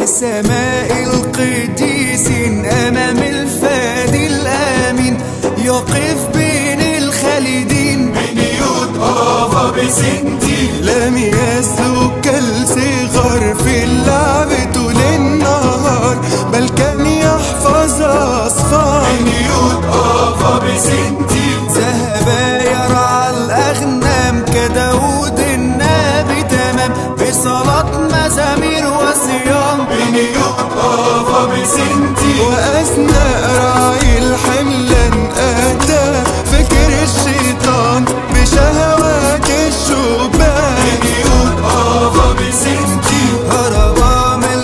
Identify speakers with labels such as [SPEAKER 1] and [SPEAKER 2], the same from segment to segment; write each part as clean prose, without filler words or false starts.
[SPEAKER 1] في سماء القديسين أمام الفادي الآمين يقف بين الخالدين
[SPEAKER 2] بنيوت بابا بسنتي
[SPEAKER 1] لم يسلك كالصغار في اللعب طول النهار بل كان يحفظ أصفار.
[SPEAKER 2] بنيوت بابا بسنتي
[SPEAKER 1] ذهب يرعى الأغنام كداود النبي تمام بصلاة مزامير وصيام.
[SPEAKER 2] بنيوت بابا بسنتي
[SPEAKER 1] وأثناء رعي الحملان أتى فكر الشيطان بشهوات الشبان.
[SPEAKER 2] بنيوت بابا بسنتي
[SPEAKER 1] هرب من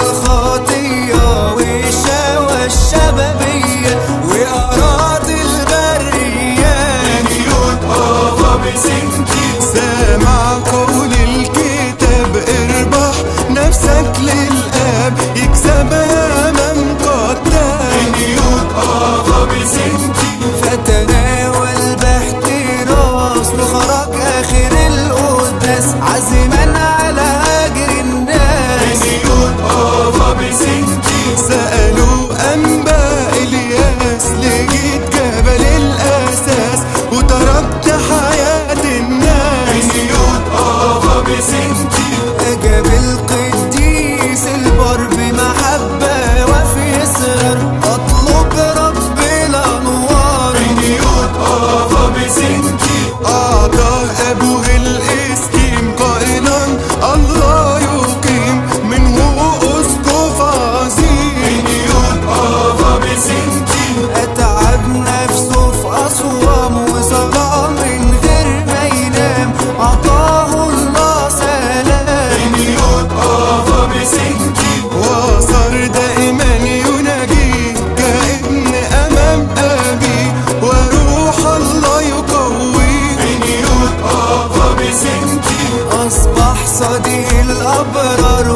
[SPEAKER 1] الخطية والشهوة الشبابية وأراضي البرية.
[SPEAKER 2] بنيوت بابا بسنتي
[SPEAKER 1] سامع قول الكتاب اربح نفسك للآب يكسبها من قتال.
[SPEAKER 2] بنيوت بابا بسنتي
[SPEAKER 1] فتناول باحتراس وخرج آخر القداس عازما على أجر الناس.
[SPEAKER 2] بنيوت بابا بسنتي
[SPEAKER 1] سألوا أنباء الياس لقيت جبل الأساس وتركت حياة الناس.
[SPEAKER 2] بنيوت بابا بسنتي
[SPEAKER 1] أجاب القديس البر بمحبة وفي إصرار أطلب رب الأنوار.
[SPEAKER 2] بنيوت بابا بسنتي
[SPEAKER 1] أعطاه أبوه الإسكيم قائلا الله يقيم منه أسقف عظيم.
[SPEAKER 2] بنيوت بابا بسنتي
[SPEAKER 1] أتعب نفسه في أصوام وصلاة من غير ما ينام أعطاه الله سلام.
[SPEAKER 2] بنيوت بابا بسنتي
[SPEAKER 1] وصار دائما يناجي كابن أمام أبي وروح الله يقويه.
[SPEAKER 2] بنيوت بابا بسنتي
[SPEAKER 1] أصبح صديق الأبرار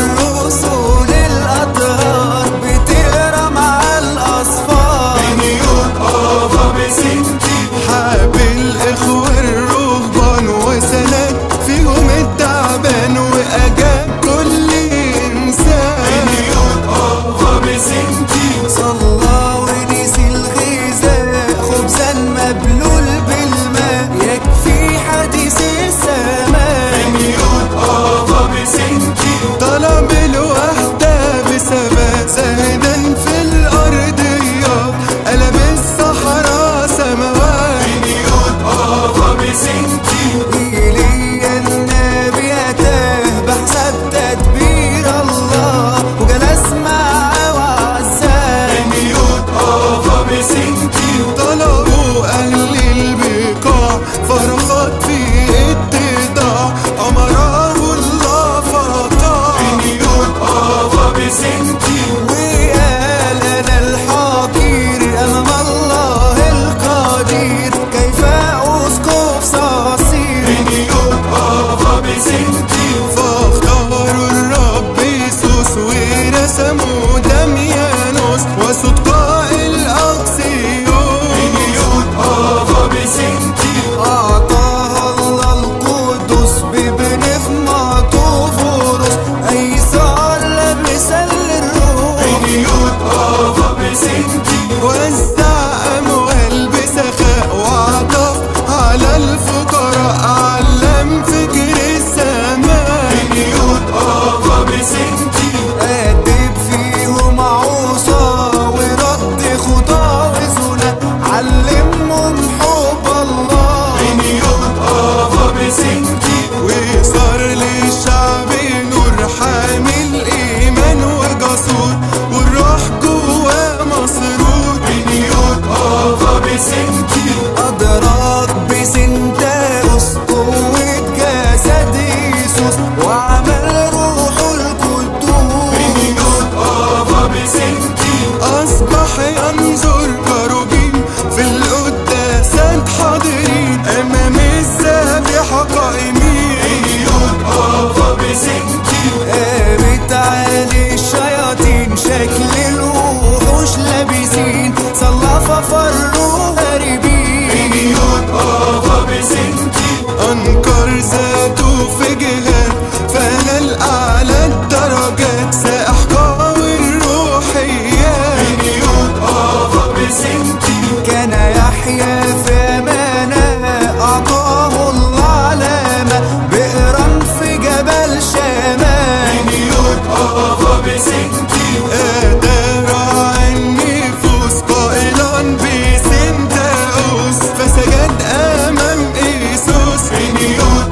[SPEAKER 1] والرسل الأطهار بتقرا مع الأصفار.
[SPEAKER 2] بنيوت بابا بسنتي
[SPEAKER 1] حاب الإخوة الرهبان وسند فيهم التعبان وأجاب كل إنسان.
[SPEAKER 2] بنيوت بابا بسنتي
[SPEAKER 1] صلى ونسي الغذاء خبزا مبلول بالماء يكفي حديث السماء.
[SPEAKER 2] بنيوت بابا بسنتي
[SPEAKER 1] طلب الوحدة بثبات زاهدا في الأرضيات قلب الصحراء سماوات.
[SPEAKER 2] بنيوت بابا بسنتي
[SPEAKER 1] إيليا النبي أتاه بحسب تدبير الله وجلس معه وعزاه.
[SPEAKER 2] بنيوت بابا بسنتي
[SPEAKER 1] طلبوا أهل البقاع فرخت في اتضاع أمره الله فطاع.
[SPEAKER 2] بنيوت بابا بسنتي
[SPEAKER 1] وقال أنا الحقير أمام الله القدير كيف أسقف صاصير.
[SPEAKER 2] بنيوت بابا بسنتي
[SPEAKER 1] فاختاروا الرب يسوس ورسموا دميانوس وصوت قائل أقصيوس.
[SPEAKER 2] بنيوت بابا بسنتي
[SPEAKER 1] أعطاها الله القدوس بابن في مطوفورس أي صار لبسا للروح.
[SPEAKER 2] بنيوت بابا بسنتي
[SPEAKER 1] وزع أموال بسخاء وعطف على الفقراء علم فكر السماء.
[SPEAKER 2] بنيوت بابا بسنتي
[SPEAKER 1] أدب فيهم عوصة ورد خطى وزنا علمهم حب الله.
[SPEAKER 2] بنيوت بابا بسنتي
[SPEAKER 1] وصار للشعب نور حامل إيمان وجسور والروح جواه مسرور.
[SPEAKER 2] بنيوت بابا بسنتي
[SPEAKER 1] أدرك بسنتاوس قوة جسد يسوس وعمل روح القدوس.
[SPEAKER 2] بنيوت بابا بسنتي
[SPEAKER 1] أصبح ينظر كروبين في القداسات حاضرين أمام الذبيحة قائمين.
[SPEAKER 2] بنيوت بابا بسنتي
[SPEAKER 1] قامت عليه الشياطين شكل الوحوش لابسين صلى ففروا هاربين.
[SPEAKER 2] بنيوت بابا بسنتي
[SPEAKER 1] أنكر ذاته في جهاد فنال أعلى الدرجات سأحقق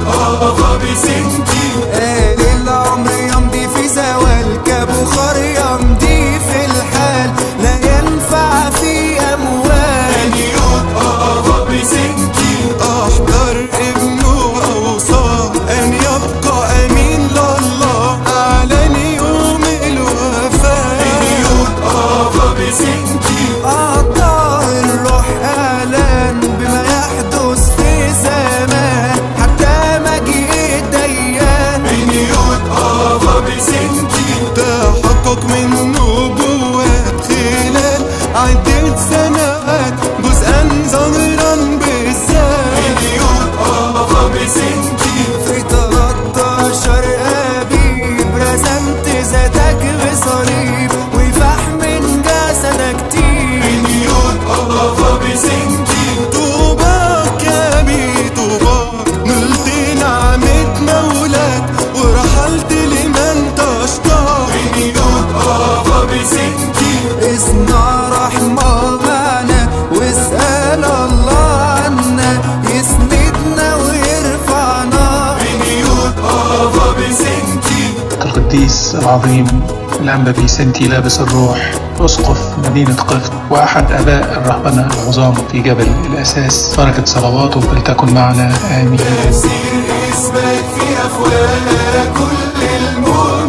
[SPEAKER 2] آفا بسنتي.
[SPEAKER 1] قال العمر يمضي في زوال، كبخار يمضي في الحال، لا ينفع في أموال.
[SPEAKER 2] بنيوت آفا بسنتي.
[SPEAKER 1] أحضر ابنه أوصاه أن يبقى أمين لله، أعلن يوم الوفاة.
[SPEAKER 2] بنيوت آفا بسنتي.
[SPEAKER 1] أعطاه الروح إعلان بما يحدث في زمان، حتى مجيء الديان.
[SPEAKER 2] بنيوت آفا بسنتي.
[SPEAKER 1] تحقق من نبوات خلال عدة سنوات، جزءا ظاهرا بالذات.
[SPEAKER 2] بنيوت آفا بسنتي.
[SPEAKER 1] في 13 أبيب رسمت ذاتك بصليب، وفحم من جسدك تيب.
[SPEAKER 2] بنيوت آفا بسنتي.
[SPEAKER 1] طوباك يا أبي طوباك، نلت نعمة مولاك، ورحلت لمن تشتاق.
[SPEAKER 2] بنيوت آفا بسنتي.
[SPEAKER 1] اصنع رحمة معنا واسأل الله عنا، يسندنا ويرفعنا.
[SPEAKER 2] بنيوت آفا بسنتي.
[SPEAKER 3] القديس العظيم الأنبا بيسنتي لابس الروح، أسقف مدينة قفط وأحد آباء الرهبنة العظام في جبل الأساس، بركة صلواته فلتكن معنا آمين.
[SPEAKER 2] تفسير اسمك في أفواه كل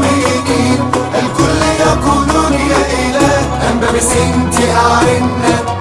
[SPEAKER 2] المؤمنين، الكل يقولون يا إله. أنبا بسنتي أعنا